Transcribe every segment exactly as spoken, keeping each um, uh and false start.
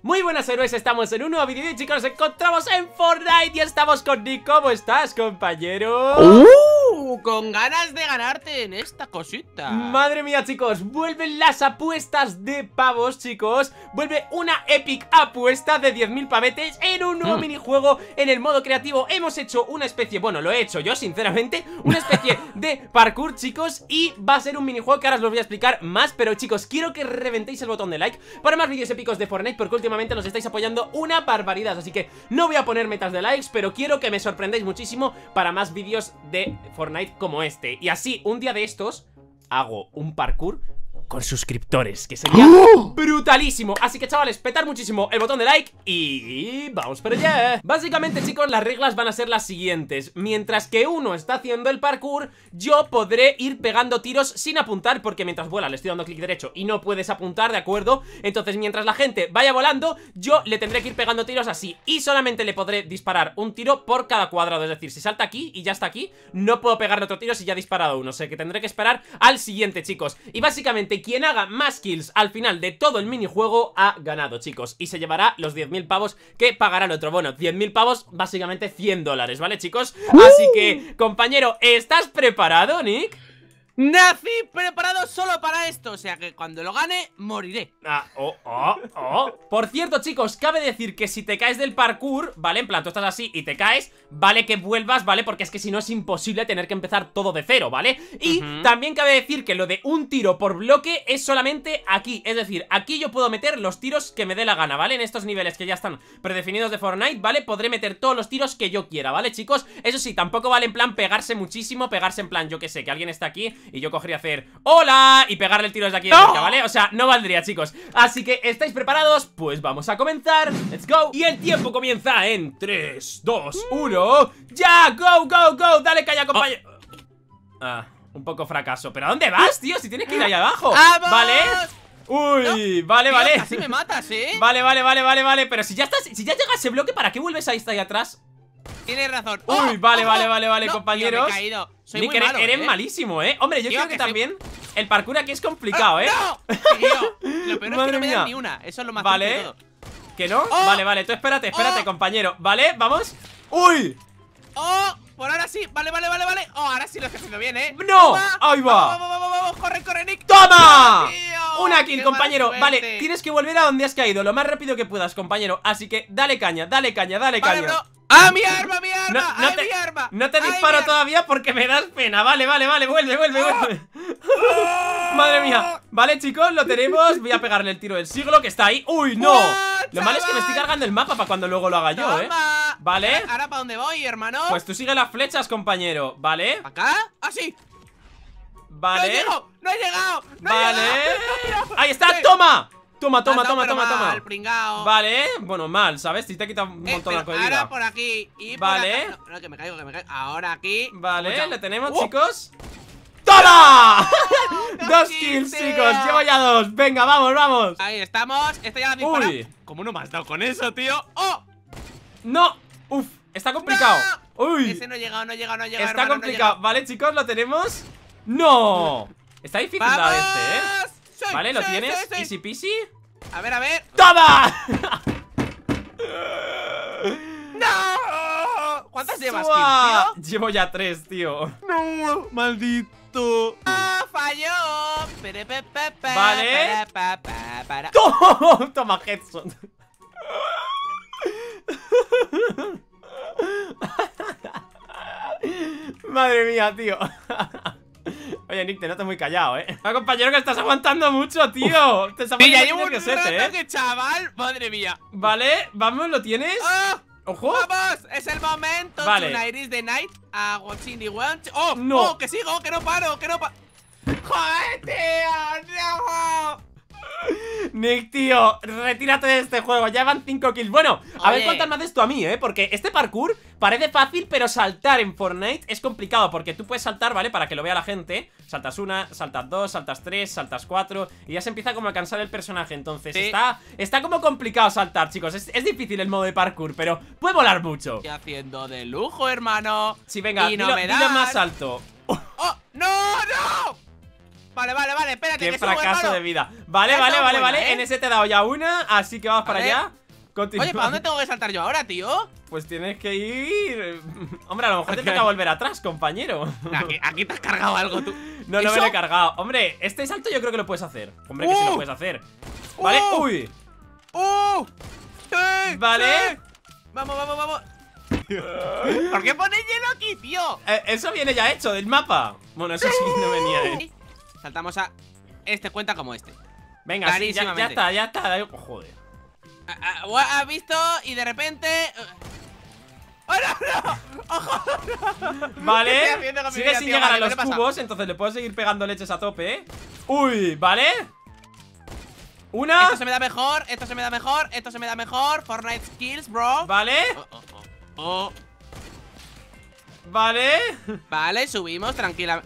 Muy buenas héroes, estamos en un nuevo vídeo y chicos, nos encontramos en Fortnite y estamos con Nick. ¿Cómo estás, compañero? Uh, con ganas de ganarte en esta cosita. Madre mía, chicos, vuelven las apuestas de pavos, chicos. Vuelve una epic apuesta de diez mil pavetes en un nuevo mm. minijuego en el modo creativo. Hemos hecho una especie, bueno, lo he hecho yo, sinceramente, una especie de parkour, chicos. Y va a ser un minijuego que ahora os lo voy a explicar más. Pero chicos, quiero que reventéis el botón de like para más vídeos épicos de Fortnite, porque últimamente nos estáis apoyando una barbaridad. Así que no voy a poner metas de likes, pero quiero que me sorprendáis muchísimo para más vídeos de Fortnite como este. Y así, un día de estos, hago un parkour con suscriptores, que sería ¡oh! brutalísimo. Así que chavales, petar muchísimo el botón de like y vamos para allá. Básicamente, chicos, las reglas van a ser las siguientes. Mientras que uno está haciendo el parkour, yo podré ir pegando tiros sin apuntar, porque mientras vuela le estoy dando clic derecho y no puedes apuntar, ¿de acuerdo? Entonces mientras la gente vaya volando, yo le tendré que ir pegando tiros así, y solamente le podré disparar un tiro por cada cuadrado. Es decir, si salta aquí y ya está aquí, no puedo pegarle otro tiro si ya ha disparado uno. O sea que tendré que esperar al siguiente, chicos. Y básicamente quien haga más kills al final de todo el minijuego ha ganado, chicos, y se llevará los diez mil pavos que pagará el otro. Bueno, diez mil pavos, básicamente cien dólares, ¿vale, chicos? ¡Uh! Así que, compañero, ¿estás preparado, Nick? Nací preparado solo para esto, o sea que cuando lo gane, moriré. Ah, oh, oh, oh. Por cierto, chicos, cabe decir que si te caes del parkour, ¿vale? En plan, tú estás así y te caes, vale que vuelvas, ¿vale? Porque es que si no es imposible tener que empezar todo de cero, ¿vale? Y uh-huh. también cabe decir que lo de un tiro por bloque es solamente aquí. Es decir, aquí yo puedo meter los tiros que me dé la gana, ¿vale? En estos niveles que ya están predefinidos de Fortnite, ¿vale? Podré meter todos los tiros que yo quiera, ¿vale, chicos? Eso sí, tampoco vale en plan pegarse muchísimo, pegarse en plan, yo que sé, que alguien está aquí y yo cogería hacer ¡hola! Y pegarle el tiro desde aquí de cerca, ¿vale? O sea, no valdría, chicos. Así que, ¿estáis preparados? Pues vamos a comenzar. ¡Let's go! Y el tiempo comienza en tres, dos, uno. ¡Ya! ¡Go, go, go! ¡Dale calla, compañero! Oh. Ah, un poco fracaso. ¿Pero a dónde vas, tío? Si tienes que ir ahí abajo. ¡Vamos! ¿Vale? Uy, no, vale, tío, vale. Casi me matas, ¿eh? Vale, vale, vale, vale, vale. Pero si ya estás, si ya llega ese bloque, ¿para qué vuelves ahí hasta ahí atrás? Tienes razón. Uy, oh, vale, oh, vale, vale, vale, no, compañeros. tío, me he caído. Soy Nick, muy malo, eres ¿eh? malísimo, ¿eh? Hombre, yo tío, creo que, que también soy... el parkour aquí es complicado, ¿eh? ¡No! Tío, lo peor es que no me mía. dan ni una. Eso es lo más Vale. de todo. ¿Que no? Oh, vale, vale, tú espérate, espérate, oh, compañero. ¿Vale? ¿Vamos? ¡Uy! ¡Oh! Por ahora sí, vale, vale, vale, vale. Oh, ahora sí lo estoy haciendo bien, ¿eh? ¡No! Toma. ¡Ahí va! Vamos, vamos, vamos, vamos, corre, corre, Nick. ¡Toma! Tío, una kill, compañero. Vale, suerte. tienes que volver a donde has caído lo más rápido que puedas, compañero. Así que dale caña, dale caña, dale vale, caña. bro. ¡Ah, mi arma, mi arma! No, no ¡Ay, te, mi arma! no te ¡Ay, disparo mi todavía porque me das pena. Vale, vale, vale, vuelve, vuelve, oh. vuelve. Oh. Madre mía. Vale, chicos, lo tenemos. Voy a pegarle el tiro del siglo que está ahí. ¡Uy, no! Oh, lo malo es que me estoy cargando el mapa para cuando luego lo haga yo, Toma. ¿eh? Vale. ¿Ahora, ahora para dónde voy, hermano? Pues tú sigue las flechas, compañero. ¿Vale? ¿Acá? ¡Ah, sí! Vale. ¡No he llegado! ¡No he llegado! ¡No vale. he llegado! ¡Ahí está! Sí. ¡Toma! Toma, toma, Ah, no, toma, pero toma, mal, toma. pringao. Vale, bueno, mal, ¿sabes? Si te ha quitado un Eh, montón de pero vida. ahora por aquí y Vale. por acá. No, no, que me caigo, que me caigo. Ahora aquí. Vale, Mucho. le tenemos, Uh. chicos. ¡Toma! dos Dos kills, kills, tío. chicos, llevo ya dos. Venga, vamos, vamos. Ahí estamos. Esta ya la dispara. Uy. ¿Cómo no me has dado con eso, tío? ¡Oh! No, uf, está complicado. ¡No! Uy, Ese no ha llegado, no ha llegado, no ha llegado. está hermano, complicado. no Vale, chicos, lo tenemos. No, está difícil ¡Vamos! dar este, ¿eh? Sí, Vale, ¿lo sí, tienes? sí, sí. Easy peasy. A ver, a ver. ¡Toma! ¡No! ¿Cuántas llevas, Suá. tío? Llevo ya tres, tío. No, maldito. ¡Ah, falló! Pere, pe, pe, pe, Vale. para, pa, pa, para. ¡Toma! Toma, headshot. Madre mía, tío. Oye, Nick, te noto muy callado, ¿eh? Ah, compañero, que estás aguantando mucho, tío. Uf. Te estás Sí, ya aguantando llevo un que sete, rato ¿eh? que chaval. Madre mía. Vale, vamos, ¿lo tienes? ¡Oh! ¡Ojo! ¡Vamos! Es el momento. Vale. Tonight is the night. A watching the one. ¡Oh! No. ¡Oh! ¡Que sigo! ¡Que no paro! ¡Que no paro! ¡Joder, tío! ¡No! Nick, tío, retírate de este juego. Ya van cinco kills. Bueno, a Oye. ver cuántas más de esto a mí, ¿eh? Porque este parkour parece fácil, pero saltar en Fortnite es complicado. Porque tú puedes saltar, ¿vale? Para que lo vea la gente. Saltas una, saltas dos, saltas tres, saltas cuatro. Y ya se empieza como a cansar el personaje. Entonces Sí. está, está como complicado saltar, chicos. Es, es difícil el modo de parkour, pero puede volar mucho. Estoy haciendo de lujo, hermano. Sí, venga, Y no dilo, me dilo das. más alto. ¡Oh! ¡No! ¡No! Vale, vale, vale, espérate. Qué que subo, fracaso hermano. de vida. Vale, Esa vale, es vale, buena, vale. ¿eh? En ese te he dado ya una, así que vamos para Vale. allá. Continúa. Oye, ¿para dónde tengo que saltar yo ahora, tío? Pues tienes que ir. Hombre, a lo mejor te Ok. toca volver atrás, compañero. Aquí, aquí te has cargado algo tú. No, no me ¿Eso? lo he cargado. Hombre, este salto yo creo que lo puedes hacer. Hombre, que sí lo Uh. puedes hacer. Vale, Uh. uy. ¡Uh! ¡Sí! Vale. sí. Vamos, vamos, vamos. ¿Por qué pones hielo aquí, tío? Eh, eso viene ya hecho del mapa. Bueno, eso sí no venía, eh. Saltamos a... Este cuenta como este. Venga, sí, ya, ya Clarísimamente. está, ya está. Oh, joder. Ah, ah, o ha visto y de repente... ¡Oh, no, no! Vale, ¿Qué estoy haciendo con mi sigue vida, sin tío? llegar Vale, a los ¿qué le pasa? cubos, entonces le puedo seguir pegando leches a tope, ¿eh? Uy, ¿vale? Una. Esto se me da mejor, esto se me da mejor, esto se me da mejor. Fortnite skills, bro. Vale, Oh, oh, oh, oh. vale. Vale, subimos, tranquila.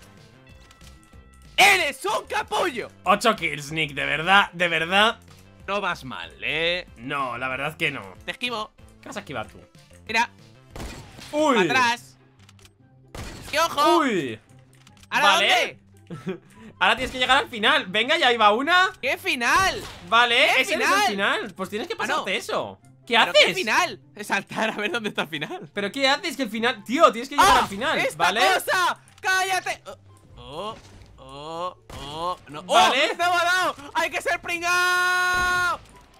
¡Eres un capullo! Ocho kills, Nick, de verdad, de verdad. No vas mal, eh. No, la verdad que no. Te esquivo. ¿Qué vas a esquivar tú? Mira, Uy. atrás. ¡Y ojo! Uy. ¿Ahora vale. dónde? Ahora tienes que llegar al final. Venga, ya iba una. ¡Qué final! Vale, ¿Qué ese es final? el final. Pues tienes que Ah, no. pasarte eso. ¿Qué ¿Pero haces? qué final? Es saltar a ver dónde está el final. ¿Pero qué haces? Que el final. Tío, tienes que llegar ¡Ah! al final. ¡Esta ¿Vale? cosa! ¡Cállate! Oh, oh, oh, oh, no. Vale. ¡Oh! ¡Me ha dado! ¡Hay que ser pringao!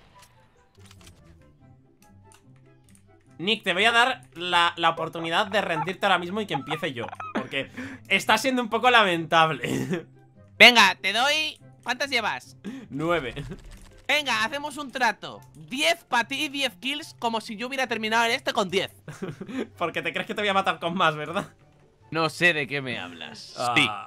Nick, te voy a dar la, la oportunidad de rendirte ahora mismo y que empiece yo. Porque está siendo un poco lamentable. Venga, te doy... ¿Cuántas llevas? Nueve. Venga, hacemos un trato. diez para ti y diez kills, como si yo hubiera terminado en este con diez. Porque te crees que te voy a matar con más, ¿verdad? No sé de qué me hablas. Ah.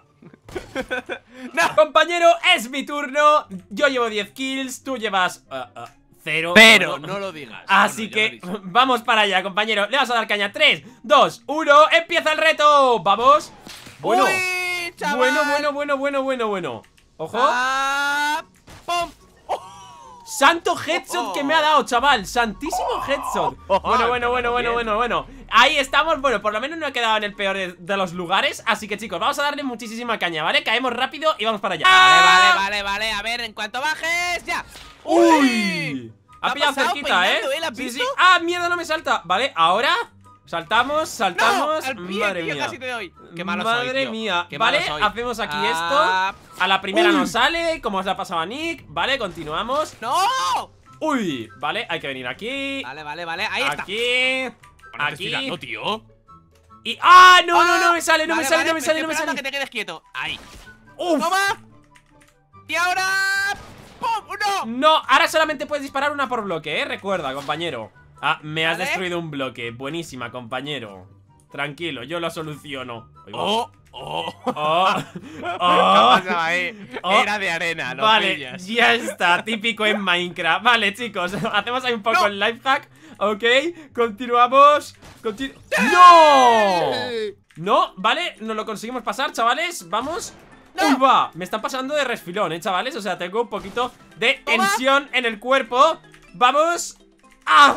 No. Compañero, es mi turno. Yo llevo diez kills, tú llevas uh, uh, cero. Pero Bueno, no lo digas. Así Bueno, yo que lo he dicho. vamos para allá, compañero. Le vas a dar caña. tres, dos, uno. ¡Empieza el reto! ¡Vamos! Bueno, ¡Uy, chaval! bueno, bueno, bueno, bueno, bueno, bueno. ¡Ojo! Ah, ¡pum! ¡Santo headshot que me ha dado, chaval! ¡Santísimo headshot! Bueno, bueno, bueno, bueno, bueno, bueno. Ahí estamos, bueno, por lo menos no he quedado en el peor de, de los lugares. Así que, chicos, vamos a darle muchísima caña, ¿vale? Caemos rápido y vamos para allá. Vale, vale, vale, vale. A ver, en cuanto bajes, ya. ¡Uy! ¿Lo Ha ha pillado pasado cerquita, ¿eh? peinando, eh? ¿Lo has Sí, sí. visto? ¡Ah, mierda, no me salta! Vale, ahora saltamos, ¡No! saltamos. Al pie, Madre tío, mía. casi te doy. Qué malo soy, Madre tío. mía. Qué Vale, malo soy. hacemos aquí Ah, esto. A la primera Uy. nos sale, como os la pasaba a Nick. Vale, continuamos. ¡No! Uy, vale, hay que venir aquí. Vale, vale, vale. Ahí está. Aquí. No te estoy Aquí. dando, tío. Y. ¡Ah! No, no, Ah, no me sale, no me vale, sale, vale, no me pues sale, estoy no me esperando sale. a que te quedes quieto. Ahí. ¡Uf! ¡Toma! Y ahora... ¡Pum! ¡No! No, ahora solamente puedes disparar una por bloque, ¿eh? Recuerda, compañero. Ah, me has Vale. destruido un bloque. Buenísima, compañero. Tranquilo, yo lo soluciono. Ahí va. ¡Oh! ¡Oh! Oh, ¿Qué oh. pasaba ahí? Oh. Era de arena, lo Vale, pillas. ya está, típico en Minecraft. Vale, chicos, hacemos ahí un poco No. el life hack. Ok, continuamos. Continu ¡No! No, vale, nos lo conseguimos pasar, chavales. Vamos. No. ¡Uy, va! Me están pasando de resfilón, eh, chavales. O sea, tengo un poquito de Toma. tensión en el cuerpo. Vamos. ¡Ah!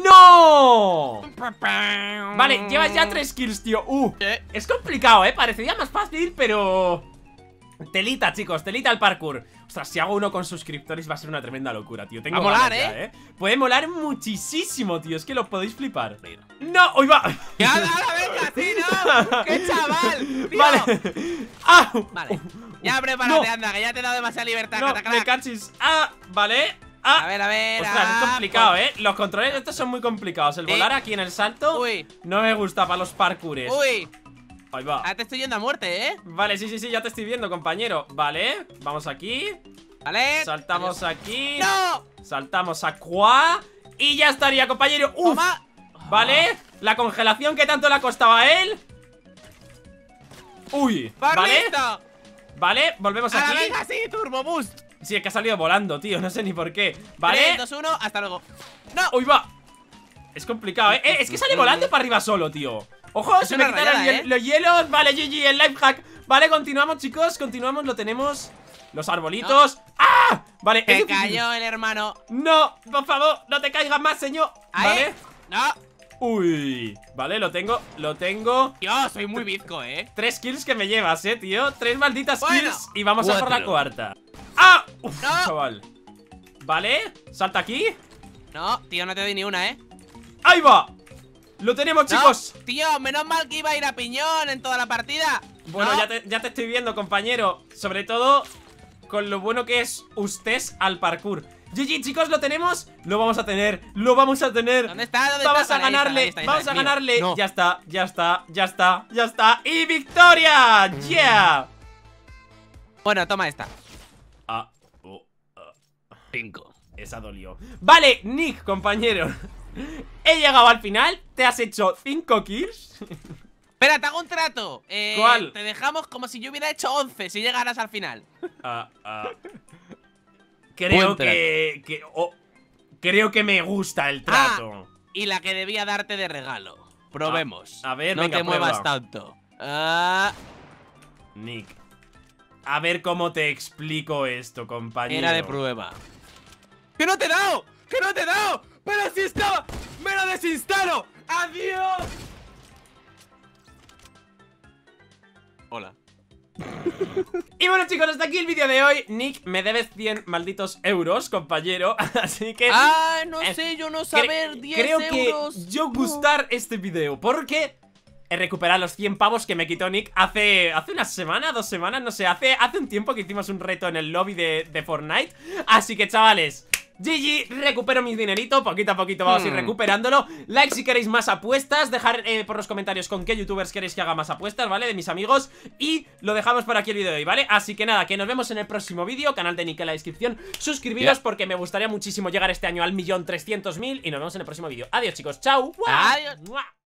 ¡No! Vale, llevas ya tres kills, tío. Uh, ¿Qué? es complicado, eh. Parecería más fácil, pero... Telita, chicos, telita al parkour. Ostras, si hago uno con suscriptores va a ser una tremenda locura, tío. Tengo Va a molar, ganas ya, ¿eh? Puede molar muchísimo, tío. Es que lo podéis flipar. ¡No! ¡Hoy va! ¡Ya, ahora venga, sí, no! ¡Qué chaval! Tío. Vale. ¡Ah! Vale. Ya prepárate, No. anda, que ya te he dado demasiada libertad, No, catacrack. me cachis. ¡Ah! Vale. ¡Ah! A ver, a ver. Ostras, ah, es complicado, ¿eh? Los controles de estos son muy complicados. El Sí. volar aquí en el salto Uy. no me gusta para los parkours. Uy, Ahí va. ahora te estoy yendo a muerte, ¿eh? Vale, sí, sí, sí, ya te estoy viendo, compañero. Vale, vamos aquí. Vale. Saltamos aquí. ¡No! Saltamos a Qua. Y ya estaría, compañero. ¡Uf! Toma. Vale, la congelación que tanto le ha costado a él. Uy, vale. ¡Barlito! Vale, volvemos ¡Ahora aquí. venga, sí! ¡Turbo boost! Sí, es que ha salido volando, tío, no sé ni por qué. Vale. tres, dos, uno, hasta luego. ¡No! Uy, va. Es complicado, ¿eh? Eh, Es que sale volando para arriba solo, tío. Ojo, Es se me una quitaron rayada, hiel- ¿eh? los hielos. Vale, G G, el life hack. Vale, continuamos, chicos, continuamos, lo tenemos. Los arbolitos. ¡Ah! Vale, ¡Se es difícil. cayó el hermano! No, por favor, no te caigas más, señor. ¡Ahí! Vale. ¡No! Uy, vale, lo tengo, lo tengo. Yo soy muy bizco, eh. Tres kills que me llevas, eh, tío. Tres malditas Bueno, kills y vamos cuatro. a por la cuarta. ¡Ah! Uf, No. chaval. Vale, salta aquí. No, tío, no te doy ni una, eh. ¡Ahí va! Lo tenemos, No, chicos. tío, menos mal que iba a ir a piñón en toda la partida. Bueno, No. ya, te, ya te estoy viendo, compañero. Sobre todo con lo bueno que es usted al parkour. G G, chicos, ¿lo tenemos? Lo vamos a tener, lo vamos a tener. ¿Dónde está? ¿Dónde Vamos está? a Vale, ahí está, ganarle, ahí está, ahí vamos está, a es mío. ganarle. No. Ya está, ya está, ya está, ya está. ¡Y victoria! ¡Yeah! Bueno, toma esta. Ah, oh, ah, Cinco. esa dolió. Vale, Nick, compañero. He llegado al final. Te has hecho cinco kills. Espera, te hago un trato. Eh, ¿Cuál? Te dejamos como si yo hubiera hecho once si llegaras al final. Ah, ah. Creo Buen trato. que, que oh, creo que me gusta el trato. Y la que debía darte de regalo. Probemos. A- a ver, no venga, te muevas prueba. tanto. Ah, Nick, a ver cómo te explico esto, compañero. era de prueba. ¡Que no te he dado! ¡Que no te he dado! ¡Pero si estaba! ¡Me lo desinstalo! ¡Adiós! Hola. Y bueno, chicos, hasta aquí el vídeo de hoy. Nick, me debes cien malditos euros, compañero. Así que Ah, no eh, sé, yo no cre- saber diez creo euros. que yo No. gustar este video, porque he recuperado los cien pavos que me quitó Nick hace, hace una semana, dos semanas, no sé, hace, hace un tiempo que hicimos un reto en el lobby de, de Fortnite. Así que, chavales, G G, recupero mi dinerito, poquito a poquito vamos a ir Hmm. recuperándolo. Like si queréis más apuestas, dejar eh, por los comentarios con qué youtubers queréis que haga más apuestas, ¿vale? De mis amigos. Y lo dejamos por aquí el vídeo de hoy, ¿vale? Así que nada, que nos vemos en el próximo vídeo, canal de Nick en la descripción. Suscribiros Yeah. porque me gustaría muchísimo llegar este año al millón trescientos mil. Y nos vemos en el próximo vídeo. Adiós, chicos, chao. ¡Mua! Adiós. ¡Mua!